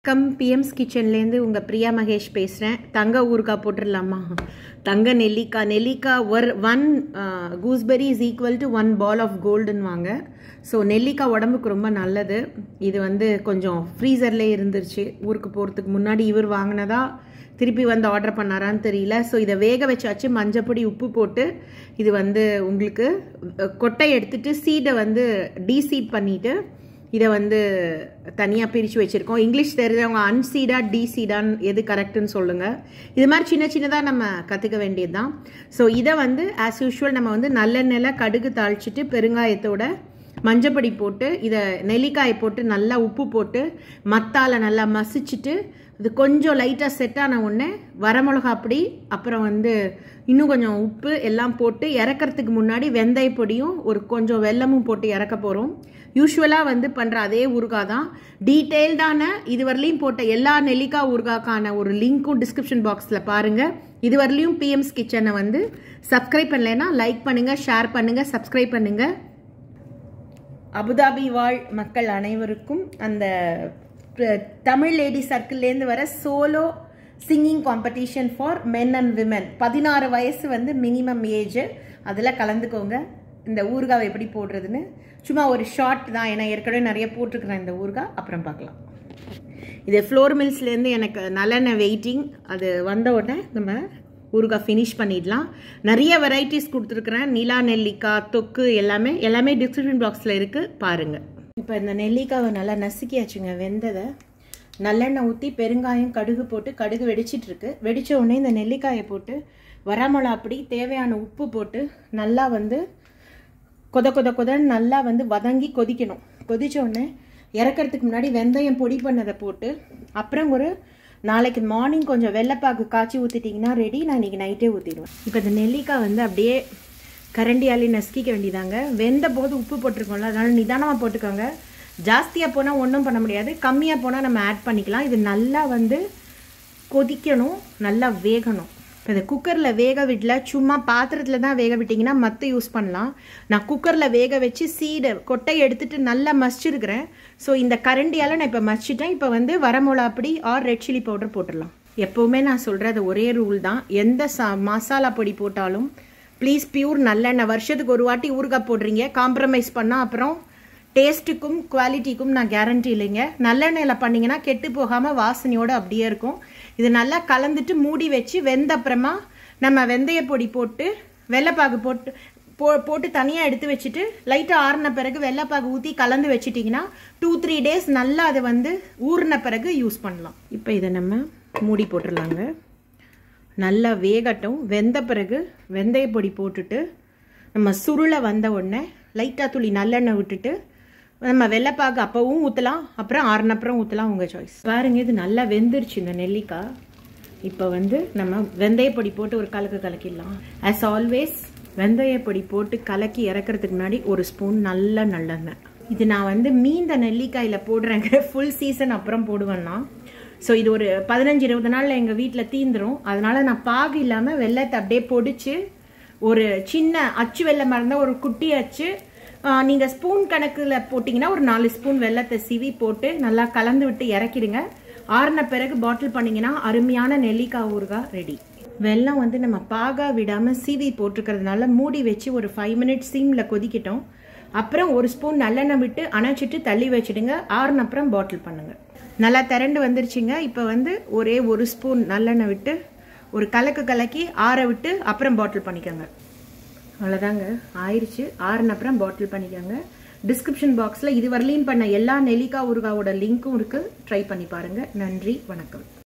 வணக்கம் பிஎம்ஸ் கிச்சன்லேருந்து உங்கள் பிரியா மகேஷ் பேசுகிறேன். தங்க ஊறுகாய் போட்டுடலாமா? தங்க நெல்லிக்காய் one gooseberry is equal to 1 ball of கோல்டுன்னு வாங்க. ஸோ நெல்லிக்காய் உடம்புக்கு ரொம்ப நல்லது. இது கொஞ்சம் ஃப்ரீசர்லேயே இருந்துருச்சு. ஊருக்கு போகிறதுக்கு முன்னாடி இவர் வாங்கினதா திருப்பி வந்து ஆர்டர் பண்ணாரான்னு தெரியல. ஸோ இதை வேக வச்சாச்சு. மஞ்சப்பொடி உப்பு போட்டு இது உங்களுக்கு கொட்டை எடுத்துட்டு சீடை டீசீட் பண்ணிவிட்டு இதை தனியாக பிரித்து வச்சுருக்கோம். இங்கிலீஷ் தெரிஞ்சவங்க அன்சீடா டீசீடான்னு எது கரெக்டுன்னு சொல்லுங்கள். இது மாதிரி சின்னதாக நம்ம கற்றுக்க வேண்டியது தான். ஸோ இதை ஆஸ் யூஷுவல் நம்ம நல்லெண்ணெயில் கடுகு தாளிச்சிட்டு பெருங்காயத்தோட மஞ்சப்பொடி போட்டு இதை நெல்லிக்காயை போட்டு நல்லா உப்பு போட்டு மத்தால நல்லா மசிச்சுட்டு இது கொஞ்சம் லைட்டாக செட் ஆன உடனே வரமிளகா பொடி அப்புறம் இன்னும் கொஞ்சம் உப்பு எல்லாம் போட்டு இறக்கிறதுக்கு முன்னாடி வெந்தய பொடியும் கொஞ்சம் வெல்லமும் போட்டு இறக்க போகிறோம். யூஸ்வலாக பண்ணுற அதே ஊறுகாய் தான். டீட்டெயில்டான இதுவரையிலையும் போட்ட எல்லா நெல்லிக்காய் ஊறுகாய்க்கான ஒரு லிங்க்கும் டிஸ்கிரிப்ஷன் பாக்ஸில் பாருங்கள். இதுவரையிலையும் பிஎம்ஸ் கிச்சனை சப்ஸ்கிரைப் பண்ணலைன்னா லைக் பண்ணுங்கள், ஷேர் பண்ணுங்கள், சப்ஸ்கிரைப் பண்ணுங்கள். அபுதாபி வாழ் மக்கள் அனைவருக்கும் அந்த தமிழ் லேடி சர்க்கிள்லேருந்து வர solo singing competition for men and women 16 வயசு மினிமம் ஏஜ். அதில் கலந்துக்கோங்க. இந்த ஊறுகாய் எப்படி போடுறதுன்னு சும்மா ஒரு ஷார்ட் தான், ஏன்னா ஏற்கனவே நிறைய போட்டிருக்கிறேன் இந்த ஊறுகாய். அப்புறம் பார்க்கலாம். இது ஃப்ளோர் மில்ஸ்லேருந்து எனக்கு நல்லெண்ணெய் வெயிட்டிங். அது வந்த உடனே நம்ம ஊறுகாய் ஃபினிஷ் பண்ணிடலாம். நிறைய வெரைட்டிஸ் கொடுத்துருக்குறேன். நிலா நெல்லிக்காய் தொக்கு எல்லாமே டிஸ்கிரிப்ஷன் பாக்ஸில் இருக்குது, பாருங்கள். இப்போ இந்த நெல்லிக்காவை நல்லா நசுக்கியாச்சுங்க. வெந்ததை நல்லெண்ணெய் ஊற்றி பெருங்காயம் கடுகு போட்டு கடுகு வெடிச்சிட்ருக்கு. வெடித்த உடனே இந்த நெல்லிக்காயை போட்டு வரமிளகா பொடி தேவையான உப்பு போட்டு நல்லா கொதன்னு நல்லா வதங்கி கொதிக்கணும். கொதிச்ச உடனே இறக்கிறதுக்கு முன்னாடி வெந்தயம் பொடி பண்ணதை போட்டு அப்புறம் ஒரு நாளைக்கு மார்னிங் கொஞ்சம் வெள்ளைப்பாக்கு காய்ச்சி ஊற்றிட்டிங்கன்னா ரெடி. நான் இன்றைக்கி நைட்டே ஊற்றிடுவேன். இப்போ இந்த நெல்லிக்காய் அப்படியே கரண்டியாலே நசுக்கிக்க வேண்டியதாங்க. வெந்த போது உப்பு போட்டிருக்கோம்ல, அதனால் நிதானமாக போட்டுக்கோங்க. ஜாஸ்தியாக போனால் ஒன்றும் பண்ண முடியாது, கம்மியாக போனால் நம்ம ஆட் பண்ணிக்கலாம். இது நல்லா கொதிக்கணும், நல்லா வேகணும். இப்போ இந்த குக்கரில் வேக விடல, சும்மா பாத்திரத்தில் தான் வேக விட்டிங்கன்னா மற்ற யூஸ் பண்ணலாம். நான் குக்கரில் வேக வச்சு சீடை கொட்டையை எடுத்துகிட்டு நல்லா மசிச்சிருக்கிறேன். ஸோ இந்த கரண்டியால் நான் இப்போ மசிச்சிட்டேன். இப்போ வரமிளகா பொடி ஆர் ரெட் சில்லி பவுடர் போட்டுடலாம். எப்போவுமே நான் சொல்கிறது ஒரே ரூல் தான். எந்த மசாலா பொடி போட்டாலும் ப்ளீஸ் பியூர் நல்லெண்ணெய். வருஷத்துக்கு ஒரு வாட்டி ஊறுகாய் போடுறீங்க, காம்ப்ரமைஸ் பண்ணால் அப்புறம் டேஸ்ட்டுக்கும் குவாலிட்டிக்கும் நான் கேரண்டி இல்லைங்க. நல்லெண்ணெயில் பண்ணிங்கன்னா கெட்டு போகாமல் வாசனையோடு அப்படியே இருக்கும். இது நல்லா கலந்துட்டு மூடி வச்சு வெந்த அப்புறமா நம்ம வெந்தய பொடி போட்டு வெள்ளைப்பாகு போட்டு தனியாக எடுத்து வச்சுட்டு லைட்டாக ஆறின பிறகு வெள்ளைப்பாகு ஊற்றி கலந்து வச்சுட்டிங்கன்னா 2-3 days நல்லா அதை ஊறின பிறகு யூஸ் பண்ணலாம். இப்போ இதை நம்ம மூடி போட்டுடலாங்க. நல்லா வேகட்டும். வெந்த பிறகு வெந்தய பொடி போட்டுட்டு நம்ம சுருளை வந்த உடனே லைட்டாக துளி நல்லெண்ணெய் விட்டுட்டு நம்ம வெள்ளைப்பாகு அப்பவும் ஊற்றலாம், அப்புறம் ஆறுனப்புறம் ஊற்றலாம், உங்கள் சாய்ஸ். பாருங்கள், இது நல்லா வெந்துருச்சு இந்த நெல்லிக்காய். இப்போ நம்ம வெந்தய பொடி போட்டு ஒரு கலக்கிடலாம். ஆஸ் ஆல்வேஸ் வெந்தய பொடி போட்டு கலக்கி இறக்கிறதுக்கு முன்னாடி ஒரு ஸ்பூன் நல்லெண்ணெய். இது நான் மீந்த நெல்லிக்காயில் போடுறேங்க. ஃபுல் சீசன் அப்புறம் போடுவேன்னா. ஸோ இது ஒரு 15-20 நாளில் எங்கள் வீட்டில் தீந்துடும். அதனால் நான் பாகு இல்லாமல் வெள்ளத்தை அப்படியே பொடிச்சு ஒரு சின்ன அச்சு வெள்ளம் இருந்தால் ஒரு குட்டி அச்சு, நீங்கள் ஸ்பூன் கணக்கில் போட்டிங்கன்னா ஒரு 4 ஸ்பூன் வெள்ளத்தை சீவி போட்டு நல்லா கலந்து விட்டு இறக்கிடுங்க. ஆறின பிறகு பாட்டில் பண்ணிங்கன்னா அருமையான நெல்லிக்காய் ஊறுகாய் ரெடி. வெல்லம் நம்ம பாகா விடாமல் சீவி போட்டிருக்கிறதுனால மூடி வச்சு ஒரு 5 minutes சீமில் கொதிக்கிட்டோம். அப்புறம் ஒரு ஸ்பூன் நல்லெண்ணெய் விட்டு அணைச்சிட்டு தள்ளி வச்சுடுங்க. ஆறின அப்புறம் பாட்டில் பண்ணுங்கள். நல்லா திரண்டு வந்துருச்சுங்க. இப்போ ஒரே ஒரு ஸ்பூன் நல்லெண்ணெய் விட்டு ஒரு கலக்கி ஆற விட்டு அப்புறம் பாட்டில் பண்ணிக்கோங்க. அவ்வளோதாங்க, ஆயிடுச்சு. ஆறின அப்புறம் பாட்டில் பண்ணிக்கோங்க. டிஸ்கிரிப்ஷன் பாக்ஸில் இதுவரையிலையும் பண்ண எல்லா நெல்லிக்காய் ஊறுகாயோட லிங்க்கும் இருக்குது. ட்ரை பண்ணி பாருங்கள். நன்றி, வணக்கம்.